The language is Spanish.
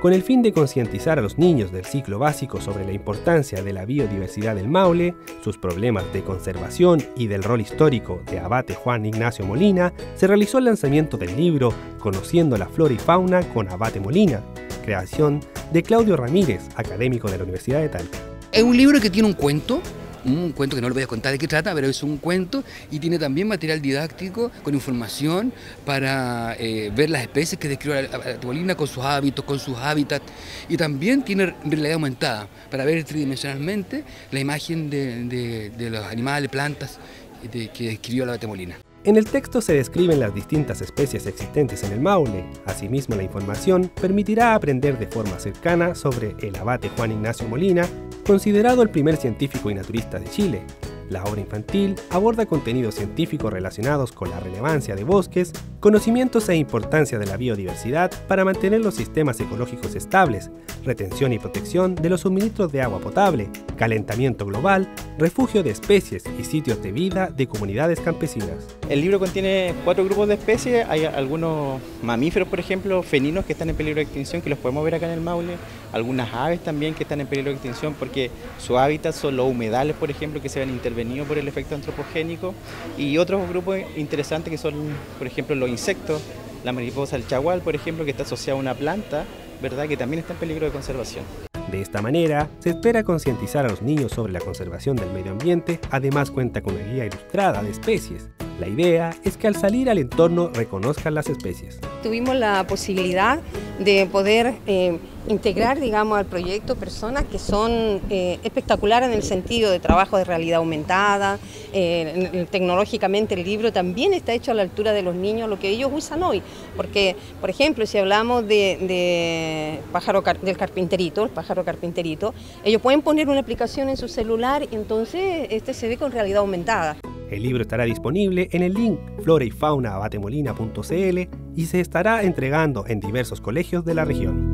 Con el fin de concientizar a los niños del ciclo básico sobre la importancia de la biodiversidad del Maule, sus problemas de conservación y del rol histórico de Abate Juan Ignacio Molina, se realizó el lanzamiento del libro Conociendo la flora y fauna con Abate Molina, creación de Claudio Ramírez, académico de la Universidad de Talca. Es un libro que tiene un cuento que no le voy a contar de qué trata, pero es un cuento y tiene también material didáctico con información para ver las especies que describe Abate Molina con sus hábitos, con sus hábitats, y también tiene realidad aumentada para ver tridimensionalmente la imagen de los animales, plantas que describió Abate Molina. En el texto se describen las distintas especies existentes en el Maule. Asimismo, la información permitirá aprender de forma cercana sobre el Abate Juan Ignacio Molina, considerado el primer científico y naturista de Chile. La obra infantil aborda contenidos científicos relacionados con la relevancia de bosques, conocimientos e importancia de la biodiversidad para mantener los sistemas ecológicos estables, retención y protección de los suministros de agua potable, calentamiento global, refugio de especies y sitios de vida de comunidades campesinas. El libro contiene 4 grupos de especies. Hay algunos mamíferos, por ejemplo, felinos que están en peligro de extinción, que los podemos ver acá en el Maule. Algunas aves también que están en peligro de extinción porque su hábitat son los humedales, por ejemplo, que se ven intervenidos por el efecto antropogénico. Y otros grupos interesantes que son, por ejemplo, los insectos, la mariposa, el chagual, por ejemplo, que está asociado a una planta, ¿verdad?, que también está en peligro de conservación. De esta manera, se espera concientizar a los niños sobre la conservación del medio ambiente, además cuenta con una guía ilustrada de especies. La idea es que al salir al entorno reconozcan las especies. Tuvimos la posibilidad de poder integrar, digamos, al proyecto personas que son espectaculares en el sentido de trabajo de realidad aumentada. Tecnológicamente el libro también está hecho a la altura de los niños, lo que ellos usan hoy. Porque, por ejemplo, si hablamos del carpinterito, el pájaro carpinterito, ellos pueden poner una aplicación en su celular y entonces se ve con realidad aumentada. El libro estará disponible en el link florayfaunaabatemolina.cl y se estará entregando en diversos colegios de la región.